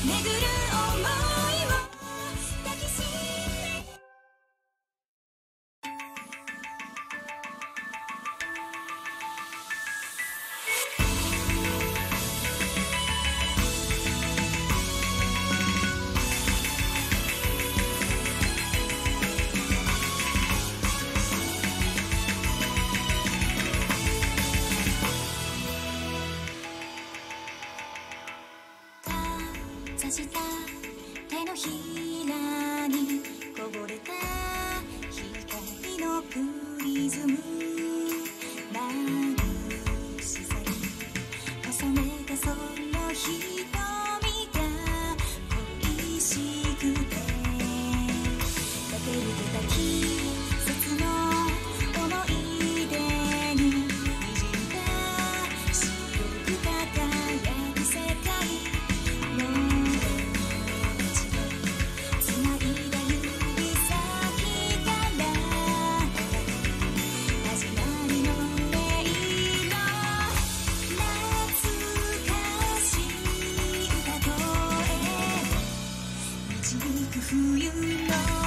巡る想いを抱きしめて差した手のひらにこぼれた光のプリズム眩しさに細めたその瞳が恋しくて駆け抜けた季節の思い出に滲んだ白く輝く世界冬の